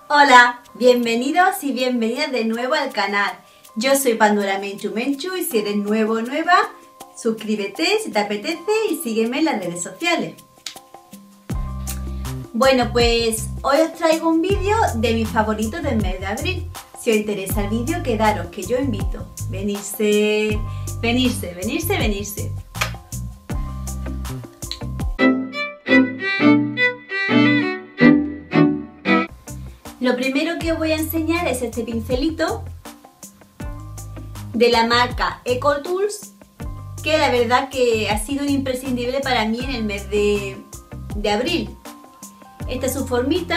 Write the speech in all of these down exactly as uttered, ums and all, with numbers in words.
Hola, bienvenidos y bienvenidas de nuevo al canal. Yo soy Pandora Menchu Menchu y si eres nuevo o nueva, suscríbete si te apetece y sígueme en las redes sociales. Bueno, pues hoy os traigo un vídeo de mis favoritos del mes de abril. Si os interesa el vídeo, quedaros, que yo invito. Venirse, venirse, venirse, venirse. Lo primero que os voy a enseñar es este pincelito de la marca Ecotools, que la verdad que ha sido un imprescindible para mí en el mes de, de abril. Esta es su formita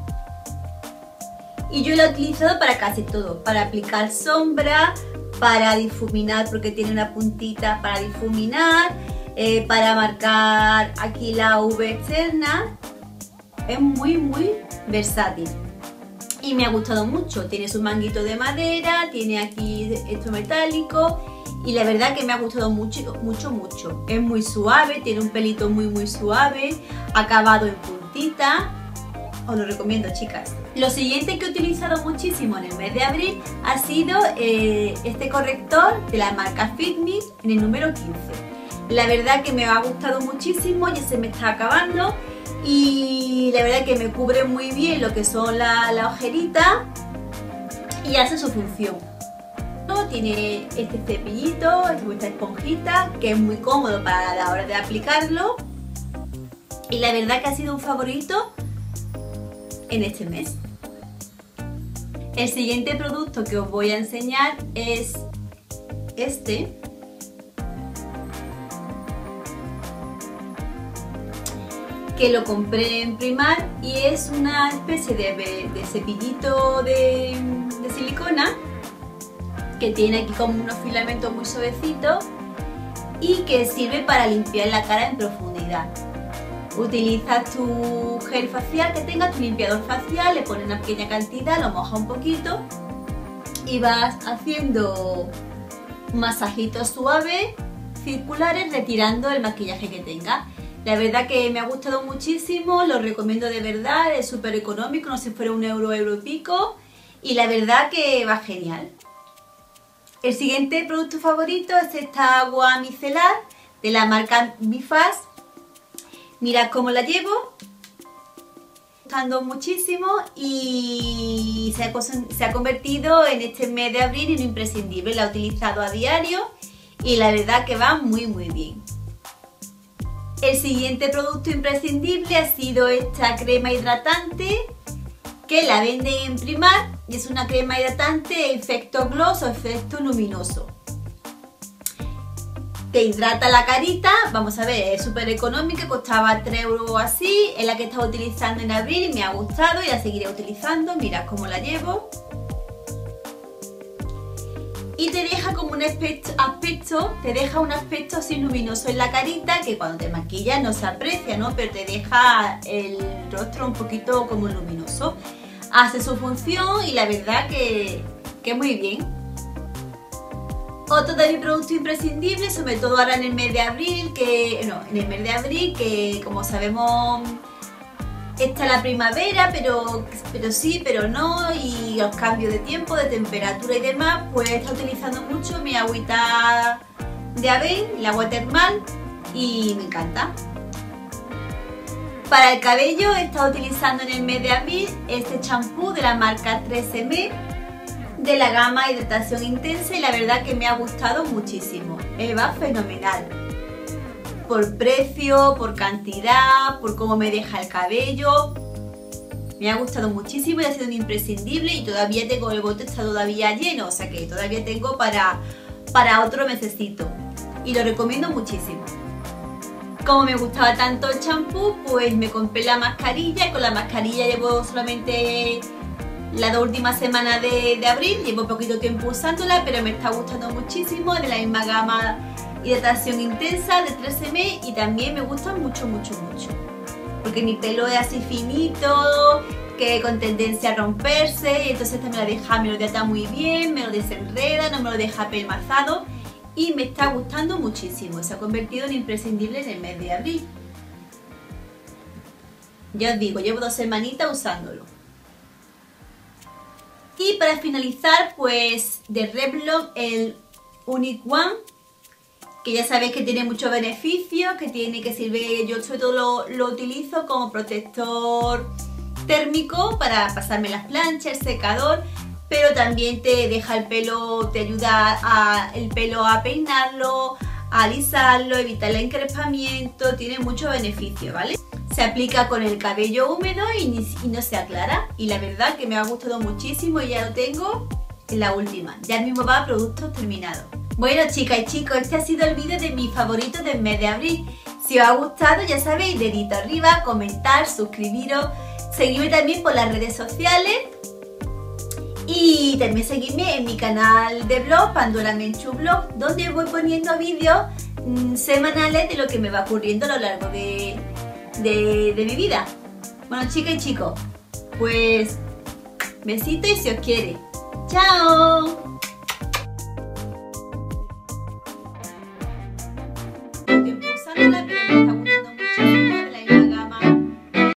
y yo la he utilizado para casi todo, para aplicar sombra, para difuminar porque tiene una puntita para difuminar, eh, para marcar aquí la V externa. Es muy muy versátil. Y me ha gustado mucho, tiene su manguito de madera, tiene aquí esto metálico y la verdad que me ha gustado mucho, mucho, mucho. Es muy suave, tiene un pelito muy muy suave, acabado en puntita, os lo recomiendo, chicas. Lo siguiente que he utilizado muchísimo en el mes de abril ha sido eh, este corrector de la marca Fit Me en el número quince. La verdad que me ha gustado muchísimo, ya se me está acabando. Y la verdad que me cubre muy bien lo que son la, la ojerita y hace su función. Tiene este cepillito, esta esponjita que es muy cómodo para la hora de aplicarlo y la verdad que ha sido un favorito en este mes. El siguiente producto que os voy a enseñar es este. Que lo compré en Primark y es una especie de, de cepillito de, de silicona que tiene aquí como unos filamentos muy suavecitos y que sirve para limpiar la cara en profundidad. Utilizas tu gel facial que tengas, tu limpiador facial, le pones una pequeña cantidad, lo mojas un poquito y vas haciendo masajitos suaves, circulares, retirando el maquillaje que tengas. La verdad que me ha gustado muchísimo, lo recomiendo de verdad, es súper económico, no sé si fuera un euro, euro y pico, y la verdad que va genial. El siguiente producto favorito es esta agua micelar de la marca Bifaz. Mirad cómo la llevo, me está gustando muchísimo y se ha, se ha convertido en este mes de abril en un imprescindible. La he utilizado a diario y la verdad que va muy muy bien. El siguiente producto imprescindible ha sido esta crema hidratante que la venden en Primark y es una crema hidratante efecto gloss o efecto luminoso. Te hidrata la carita, vamos a ver, es súper económica, costaba tres euros o así, es la que he estado utilizando en abril y me ha gustado y la seguiré utilizando, mirad cómo la llevo. Y te deja como un aspecto, aspecto, te deja un aspecto así luminoso en la carita que cuando te maquillas no se aprecia, ¿no? Pero te deja el rostro un poquito como luminoso. Hace su función y la verdad que, que muy bien. Otro de mis productos imprescindibles, sobre todo ahora en el mes de abril, que no, en el mes de abril, que como sabemos está la primavera, pero, pero sí, pero no, y los cambios de tiempo, de temperatura y demás, pues he estado utilizando mucho mi agüita de Avène, el agua termal, y me encanta. Para el cabello he estado utilizando en el mes de abril este champú de la marca tres eme de la gama hidratación intensa y la verdad que me ha gustado muchísimo, me va fenomenal. Por precio, por cantidad, por cómo me deja el cabello. Me ha gustado muchísimo y ha sido un imprescindible y todavía tengo el bote, está todavía lleno, o sea que todavía tengo para, para otro mesecito. Y lo recomiendo muchísimo. Como me gustaba tanto el champú, pues me compré la mascarilla y con la mascarilla llevo solamente las dos últimas semanas de, de abril, llevo poquito tiempo usándola, pero me está gustando muchísimo, de la misma gama hidratación intensa de tres eme y también me gusta mucho mucho mucho porque mi pelo es así finito, que con tendencia a romperse y entonces esta me la deja, me lo hidrata muy bien, me lo desenreda, no me lo deja pelmazado y me está gustando muchísimo, se ha convertido en imprescindible en el mes de abril. Ya os digo, llevo dos semanitas usándolo. Y para finalizar, pues de Revlon el Unique One, que ya sabéis que tiene muchos beneficios, que tiene que sirve, yo sobre todo lo, lo utilizo como protector térmico para pasarme las planchas, el secador, pero también te deja el pelo, te ayuda a, el pelo a peinarlo, a alisarlo, evitar el encrespamiento, tiene muchos beneficios, ¿vale? Se aplica con el cabello húmedo y, ni, y no se aclara, y la verdad que me ha gustado muchísimo y ya lo tengo en la última, ya mismo va a productos terminados. Bueno, chicas y chicos, este ha sido el vídeo de mis favoritos del mes de abril. Si os ha gustado, ya sabéis, dedito arriba, comentar, suscribiros, seguidme también por las redes sociales y también seguidme en mi canal de blog, Pandora Menchú Blog, donde voy poniendo vídeos mmm, semanales de lo que me va ocurriendo a lo largo de, de, de mi vida. Bueno, chicas y chicos, pues besitos y si os quiere. ¡Chao!